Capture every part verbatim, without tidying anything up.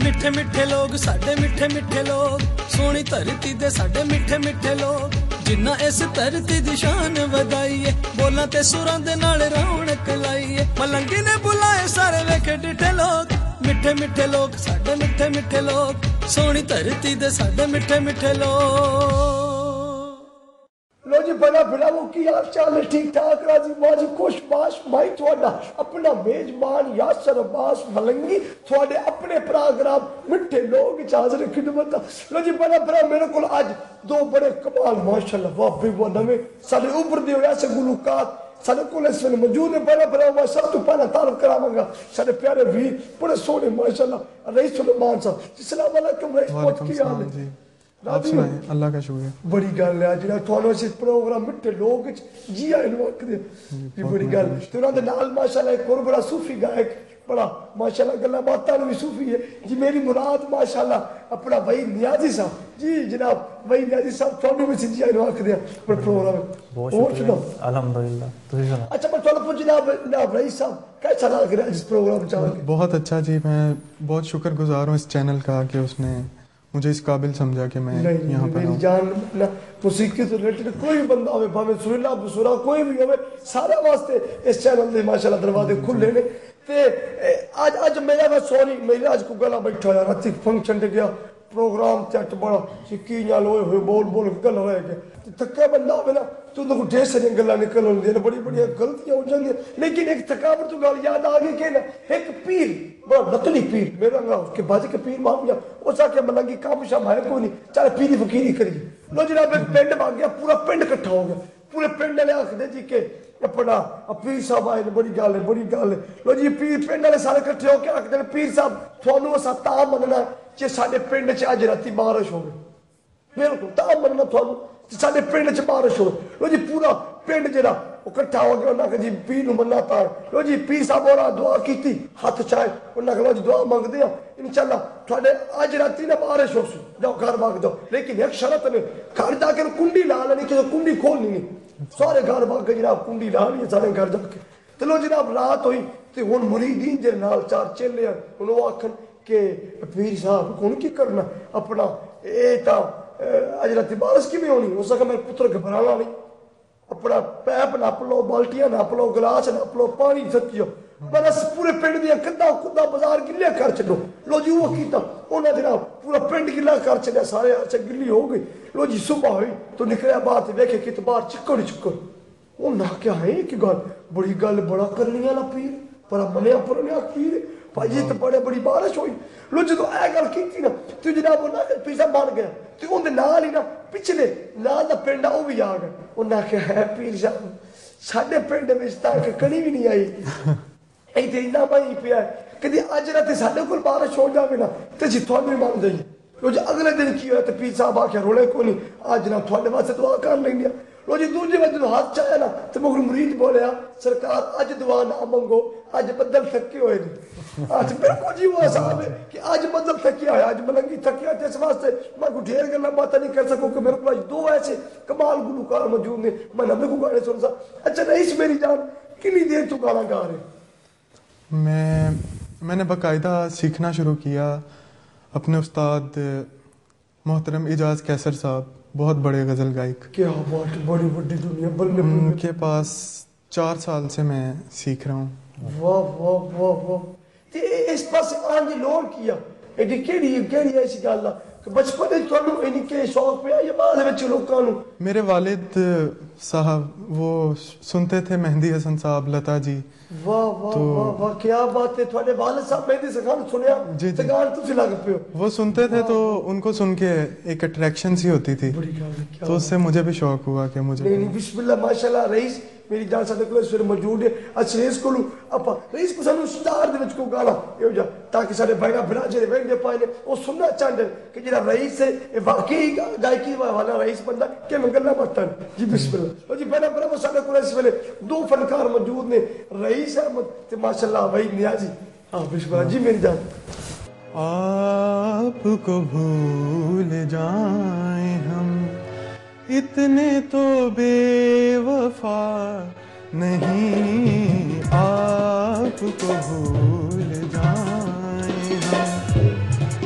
मिठे मिठे लोग साडे मिठे मिठे लोग सोनी धरती दे साडे मिठे मिठे लोग जिन्ना इस धरती दी शान वधाईए बोलां ते सुरां दे नाल रौनक लाईए मलंगी ने बुलाए सारे वेखे डिठे लोग मिठे मिठे लोग साडे मिठे मिठे लोग सोनी धरती दे साडे मिठे मिठे लोग। लो जी बना फिरावो की हाल चाल है ठीक ठाक राजी बाजी खुश बाश भाई थोड़ा अपना मेजबान यासर अब्बास मलंगी थोड़े अपने प्रोग्राम मिठे लोग हाजिर खिदमत। लो जी बना फिरा मेरे को आज दो बड़े कमाल माशाल्लाह वाह भी वो नवे सारे उभरदे होया से गुलकार सारे को इस वेले मौजूद है बड़ा बड़ा मैं सब तो पहला तारुफ करावांगा सारे प्यारे वीर बड़े सोहने माशाल्लाह रईस सुलेमान साहब अस्सलाम वालेकुम रईस बहुत की हाल है आप सुनाएं अल्लाह का शुक्रिया बड़ी गल है जिहड़ा तुहानू इस प्रोग्राम मिठे लोग जी आए नु आखदे ये बड़ी गल ते उन्हां दे नाल माशाल्लाह एक और बड़ा सूफी गायक बड़ा माशाल्लाह गल्लां बातां भी सूफी है जी मेरी मुराद माशाल्लाह अपना भाई नियाजी साहब जी जनाब भाई नियाजी साहब तुहानू भी जी आए नु आखदे पर प्रोग्राम बहुत शुक्रिया अल्हम्दुलिल्लाह तुसी सुना अच्छा मैं तुहानू पूछ जनाब जनाब रईस साहब कैसा लग रहा है इस प्रोग्राम चाह के बहुत अच्छा जी मैं बहुत शुक्रगुजार हूँ इस चैनल का कि उसने मुझे इस काबिल समझा कि मैं यहाँ पर मेरी जान ना मुसीकी से रिलेटेड कोई भी बंदा होवे भावे सुरीला बसुरा कोई भी होवे सारे वास्ते इस चैनल दे माशाल्लाह दरवाजे खुले ने ते आज आज मेरा मैं सॉरी मेरी आज को गला बैठा यार रात फंक्शन ते गया प्रोग्राम चट बड़ा सिक्की नाल होए होए बोल बोल गल रह गया थक्का बंदा होवे ना तो उनको ढेर सारी गल्लां निकल आउंदियां ने बड़ी बड़ी गलतियां हो जांदियां लेकिन एक थकावट तो गल याद आ गई कि ना एक पीर बड़ा नतली पीर मेरा ना उसके बाज के पीर मान गया उस आके मलंगी काम शाम है कोई नहीं चल पीरी फकीरी करिए लो जनाब एक पिंड भाग गया पूरा पिंड इकट्ठा हो गया पूरे पिंड वाले आखदे जी के अपना पीर साहब आए बड़ी गल है बड़ी गल है लो जी पीर पिंड वाले सारे इकट्ठे होकर आखदे पीर साहब थानू असां तां मनना जे साडे पिंड च अज राती बारिश होवे बिल्कुल तां मनना थानू साडे पिंड च बारिश हो लो जी पूरा पिंड जरा इकट्ठा हो गया उन्हें जी पीर नूं मन्ना पा लो जी पीर साहब और दुआ की हाथ चाहे उन्हें लो जी दुआ मंगते हैं इंशाअल्लाह थोड़े अज राती ना बारिश हो जाओ घर भाग जाओ लेकिन एक शर्त ने घर जाके कुंडी ला लेनी कि कुंडी खोलनी नहीं सारे घर भाग के जनाब कुंडी ला ली सारे घर जाके तो लो जनाब रात हुई तो हुण मुरीदीन जे नाल चार चेले हुण वो आखन के पीर साहब हुण की करना अपना ए तां अज राती बारिश की होनी हो सके मेरे पुत्र घबराना नहीं अपना पैप नाप लो बाल्टियां नाप लो गिलास नाप लो पानी सकियो बस पूरे पिंड दियां कंधा कुदा बाजार गिले कर छो लो जी वो कीता उन्हें जनाब पूरा पिंड गिला कर छड़िया सारे अच्छा गिल्ली हो गई लो जी सुबह हुई तो निकलिया बाहर से वेखे कि बाहर चिक्कड़ चिक्कड़ वो ना क्या है कि गल बड़ी गल बड़ा करनी वाला पीर पर मनिया पुरनिया पीर भाई तो बड़े बड़ी बारिश हुई लो जो ए गल की ना तो जनाब ना पीसा बन गया तो उन्हें नाल ही ना पिछले नाल दा पिंड वो भी आ गया उन्हें आख्या है पीर साहब साडे पिंड में तक कणी भी नहीं आई इतने इन्ना पानी पिया कभी अज रात साडे कोल बारिश हो जाए ना तो जी थानू भी मन जाइए लो जी अगले दिन की होया तो पीर साहब आख्या रोले को नहीं अज ना थोड़े वास्ते दुआ कर लेंगे लो जी दूजे बजे जो हाथ चाया ना तो मुगल मुरीद बोलिया सरकार अज दुआ ना मंगो अज बदल थके हुए ने आज बिल्कुल जी वो साहब है कि आज बदल थकिया है आज मलंगी थकिया इस वास्ते मैं को ढेर गल्ला बात नहीं कर सकूं कि मेरे को आज दो ऐसे कमाल गुलकार मौजूद ने मैं नबी को गाने सुन सा अच्छा रईस मेरी जान कितनी देर तू गाना गा रहे मैं मैंने बाकायदा सीखना शुरू किया अपने उस्ताद मोहतरम इजाज कैसर साहब बहुत बड़े गज़ल गायक क्या बात बड़ी बड़ी दुनिया बल्ले उनके पास चार साल से मैं सीख रहा हूँ वाह वाह वाह वाह ते इस पास आने लोन किया एडी केड़ी केड़ी ऐसी गल आ कि बचपन में थानू इनके शौक पे या बाद में लोकां नु मेरे वालिद साहब वो सुनते थे मेहंदी हसन साहब लता जी वाह वाह तो, वाह वाह क्या बात है थोड़े वालिद साहब मेहंदी सखान सुनया ते गान तुसी लग पे वो सुनते थे तो उनको सुन के एक अट्रैक्शन सी होती थी तो उससे मुझे भी शौक हुआ कि मुझे नहीं नहीं बिस्मिल्लाह माशाल्लाह रईस मेरी जान साडे कोल इस वेले मौजूद है अच्छा रईस को आपा रईस को सानू स्टार दे विच को गाना एहो जा ताकि साडे भाईना भरा जेरे वेंदे पाए ने ओ सुनना चाहंदे कि जेड़ा रईस है ए वाकई गायकी वाला रईस बंदा के मैं गल्ला बतन जी बिस्मिल्लाह ओ जी बड़ा बड़ा साडे कोल इस वेले दो फनकार मौजूद ने रईस अहमद ते माशाल्लाह भाई नियाजी हां बिस्मिल्लाह जी मेरी जान आपको भूल जाएं हम इतने तो बेवफा नहीं आपको भूल जाएं हम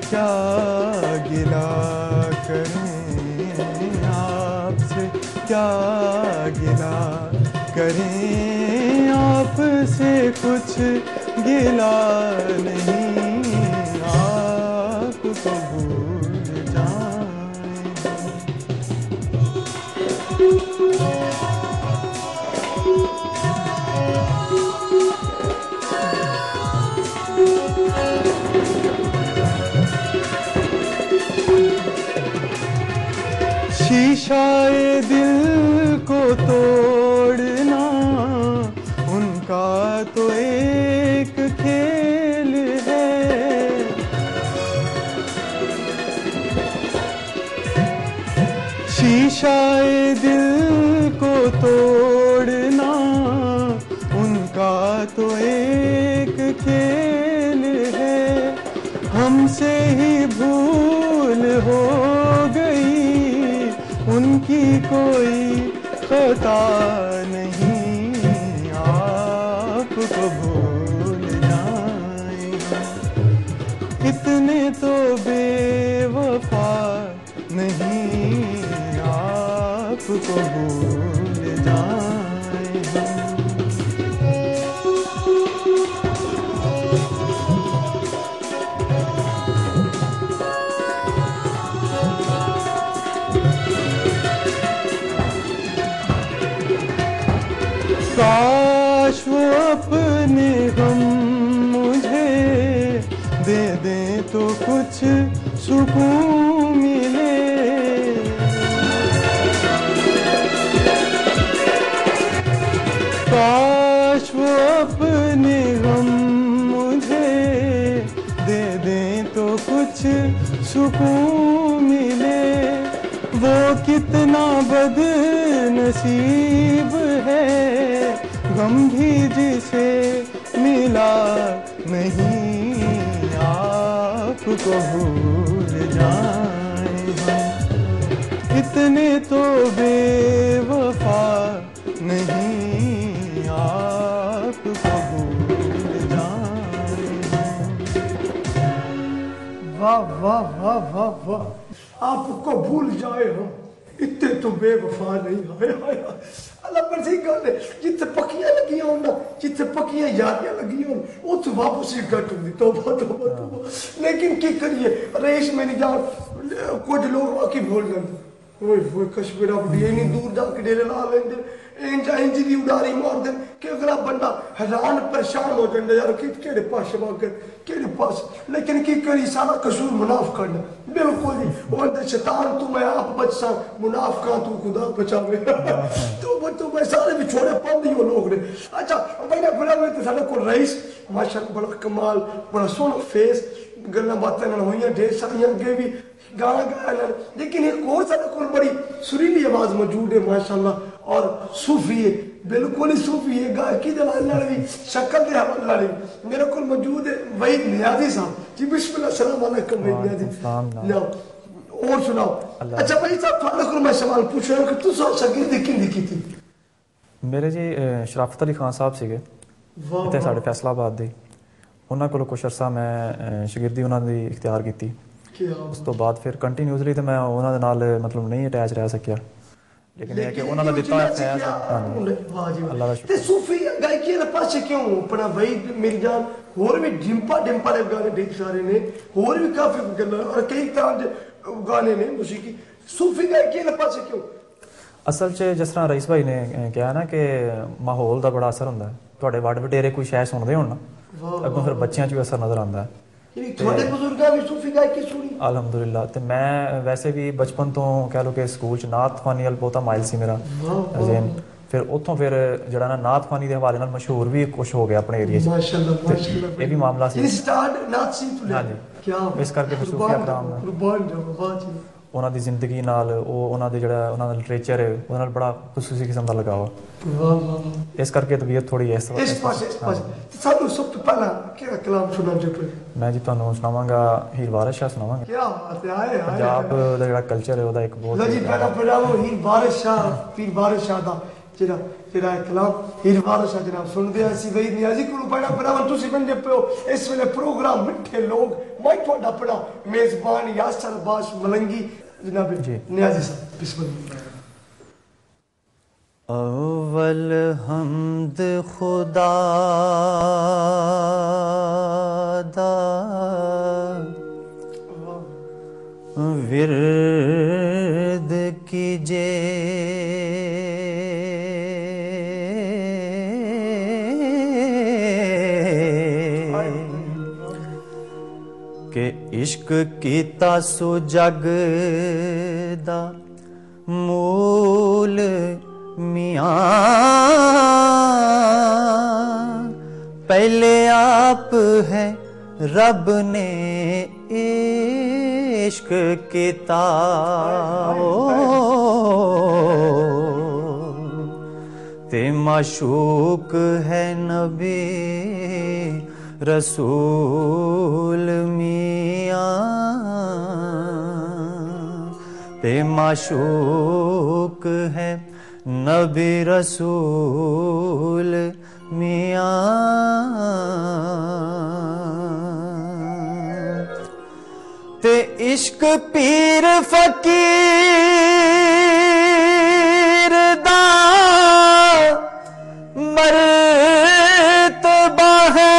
کیا گلا کریں آپ سے کیا گلا کریں آپ سے کچھ گلا نہیں آپ کو بھول جائیں شیشہ دل کو توڑنا ان کا تو ایک کھیل ہے شیشہ دل کو توڑنا ان کا تو ایک کھیل ہے ہم سے ہی بھول ہو گئی ان کی کوئی خطا نہیں آپ کو بھول جائیں اتنے تو بے وفا نہیں آپ کو بھول جائیں کاش وہ اپنے غم مجھے دے دیں تو کچھ سکون ملے کاش وہ اپنے غم مجھے دے دیں تو کچھ سکون ملے وہ کتنا بد نصیب ہے غم بھی جسے ملا نہیں آپ کو بھول جائیں ہم اتنے تو بے وفا نہیں آپ کو بھول جائیں واہ واہ واہ واہ واہ آپ کو بھول جائے ہم اتنے تو بے وفا نہیں آئے آئے اللہ پر صحیح گل ہے جتنے پکیاں لگیاں ہوں نا جتنے پکیاں یاریاں لگیاں ہوں وہ تو واپس ہی گھٹ ہوں توبہ توبہ توبہ لیکن کی کریے ریش میں نہیں جان کچھ لوگ واقعی بھول گئے اوئے ہوئے کشمیر آپ ڈی نہیں دور جا کے ڈیرے لا لیں دے انجا انجی دی اڈاری مار دیں کہ اگلا بندہ حیران پریشان ہو جائے یار کیڑے پاس شما کر کیڑے پاس لیکن کی کری سارا قصور منافق کرنا بالکل جی وہ اندر شیطان تو میں آپ بچساں منافقاں تو خدا بچاوے تو وہ تو میں سارے بھی چھوڑے پاندی ہو لوگ نے اچھا پہلے بڑا میں تو سارے کو رئیس ماشاءاللہ بڑا کمال بڑا سونا فیس گلنا باتیں نہ ہوئیاں ڈھیر ساریاں گئے بھی گانا گانا لیکن ایک اور سارے کو بڑی سریلی آواز موجود ہے ماشاءاللہ اور صوفی ہے بالکل ہی صوفی ہے گائکی دے حوالے نال بھی شکل دے حوالے نال میرے کو موجود ہے وحید نیازی صاحب جی بسم اللہ السلام علیکم وحید نیازی لو اور سناؤ اچھا بھائی صاحب تھوڑا کو میں سوال پوچھ رہا ہوں کہ تو سب شاگردی کیندی کیتی میرے جی شرافت علی خان صاحب سیگے تے ساڈے فیصلہ آباد دے انہاں کولوں کچھ عرصہ میں شاگردی انہاں دی اختیار کیتی اس تو بعد پھر کنٹینیوسلی تے میں انہاں دے نال مطلب نہیں اٹیچ رہ سکیا لیکن یہ کہ انہوں نے دیتا ہے فیض اللہ کا شکر تے صوفی گائکی دے پاسے کیوں اپنا وحید میری جان اور بھی ڈمپا ڈمپا دے گانے ڈھیر سارے نے اور بھی کافی گلاں اور کئی طرح دے گانے نے موسیقی صوفی گائکی دے پاسے کیوں اصل چ جس طرح رئیس بھائی نے کہا نا کہ ماحول دا بڑا اثر ہوندا ہے تواڈے وڈ وڈیرے کوئی شے سندے ہون نا اگوں پھر بچیاں چ بھی اثر نظر آندا ہے یعنی تھوڑے بزرگاں بھی صوفی گائکی سنی الحمدللہ تے میں ویسے بھی بچپن تو کہہ لو کہ سکول چ نعت خوانی ال بہت مائل سی میرا ذہن پھر اتوں پھر جڑا نا نعت خوانی دے حوالے نال مشہور بھی کچھ ہو گیا اپنے ایریا چ ماشاءاللہ ماشاءاللہ یہ بھی معاملہ سی سٹارٹ نعت سی تو ہاں جی کیا اس کر کے صوفیہ کرام قربان جاواں واہ جی انہاں دی زندگی نال او انہاں دے جڑا انہاں دا لٹریچر ہے انہاں نال بڑا خصوصی قسم دا لگاوا واہ واہ اس کر کے طبیعت تھوڑی اس اس پاس اس پاس سانو سب تو پہلا کیا کلام سنا جو پہ میں جی تانوں سناواں گا ہیر وارث شاہ سناواں گا کیا بات ہے آئے پنجاب دا جڑا کلچر ہے او دا ایک بہت لو جی پہلا پہلا وہ ہیر وارث شاہ پیر وارث شاہ دا جڑا ਜਿਹੜਾ ਕਲਾਮ ਹੀਰ ਵਾਰਿਸ ਸ਼ਾਹ ਜਨਾਬ ਸੁਣਦੇ ਆ ਸੀ ਵਈ ਨਿਆਜ਼ੀ ਕੋਲ ਪੈਣਾ ਭਰਾਵਾਂ ਤੁਸੀਂ ਬੰਦੇ ਪਿਓ ਇਸ ਵੇਲੇ ਪ੍ਰੋਗਰਾਮ ਮਿੱਠੇ ਲੋਕ ਮੈਂ ਤੁਹਾਡਾ ਆਪਣਾ ਮੇਜ਼ਬਾਨ ਯਾਸਰ ਬਾਸ਼ ਮਲੰਗੀ جناب نیازی صاحب بسم اللہ. اول حمد خدا دا ورد کیجے کہ عشق کیتا سو جگ دا مول میاں پہلے آپ ہے رب نے عشق کیتا تے معشوق ہے نبی رسول میاں تے معشوق ہے نبی رسول میاں تے عشق پیر فقیر دا مرتبہ ہے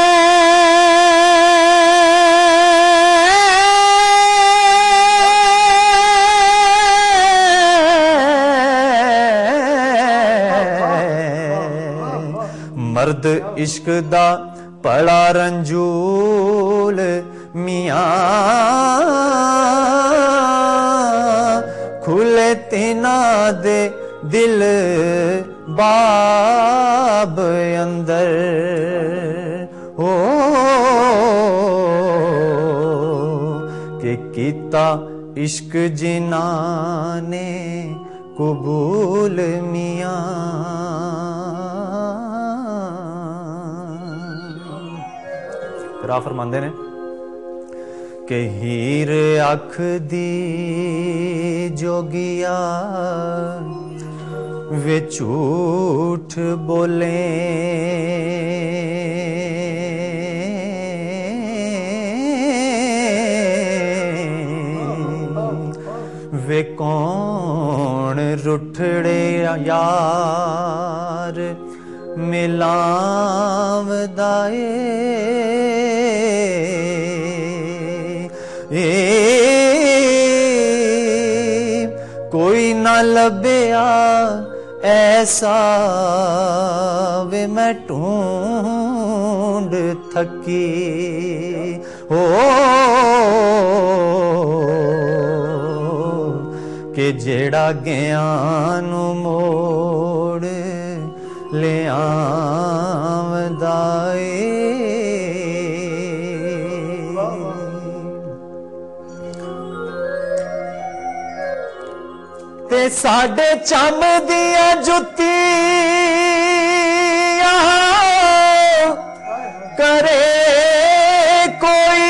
مرد عشق دا پڑا رنجول میاں کھلے تینا دے دل باب اندر او کہ کیتا عشق جناں نے قبول میاں فرماندے نے کہ ہیر اکھ دی جوگیا وے جھوٹ بولیں وے کون رٹھڑے یار ملام دائے اے کوئی نہ لبیا ایسا وے میں ٹونڈ تھکی او کہ جیڑا گیان موڑ لے آمدائے تے ساڈے چم دیا جتیاں کرے کوئی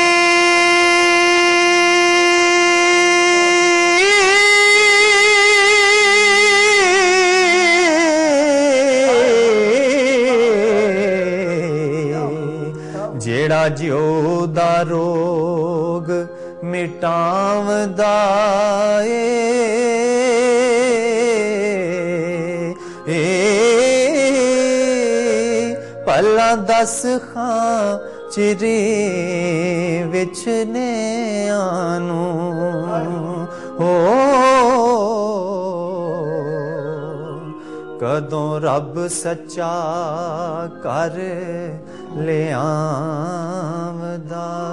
جیڑا جیو دا روگ مٹاوندا اے پلا دس خاں چری وچ نے آنو ہو کدوں رب سچا کر لے آمدا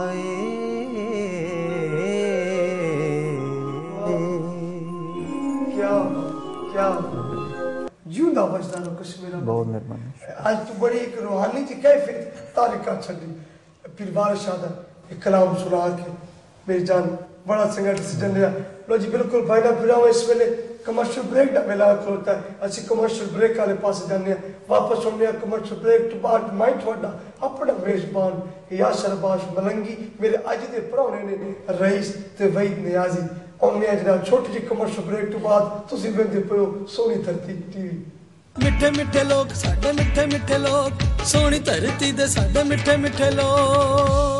کیا کیا جیوندا بچدا نو کشمیر بہت مہربانی آج تو بڑی ایک روحانی جی کیفیت تاریخہ چھڈی پیر وارث شاہ دا ایک کلام سنا کے میری جان بڑا سنگت سجن لیا لو جی بالکل بھائی نہ پھراو اس ویلے کمرشل بریک دا ویلا کھلوتا ہے اسی کمرشل بریک والے پاس جانے ہیں واپس ہونے ہیں کمرشل بریک تو بعد میں تھوڑا اپنا میزبان یاسر باش ملنگی میرے اج دے پرانے نے رئیس تے وحید نیازی اور میں جناب چھوٹی جی کمرشل بریک تو بعد تسی بندے پیو سونی ترتیب ٹی وی ਮਿੱਠੇ ਮਿੱਠੇ ਲੋਕ ਸਾਡੇ ਮਿੱਠੇ ਮਿੱਠੇ ਲੋਕ ਸੋਹਣੀ ਧਰਤੀ ਦੇ ਸਾਡੇ ਮਿੱਠੇ ਮਿੱਠੇ ਲੋਕ